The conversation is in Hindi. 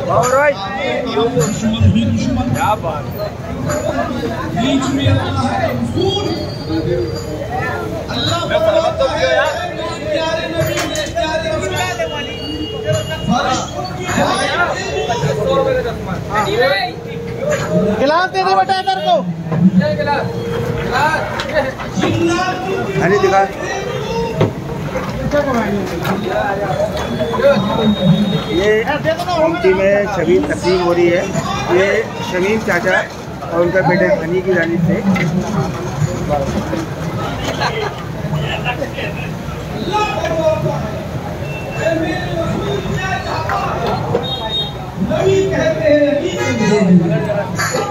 क्या बात गिलास दे दे बेटा इधर को। अरे दिखा ये पंक्ति में शबीर तकसीम हो रही है। ये शमीम चाचा और उनका बेटे हनी की जानिब से नबी कहते हैं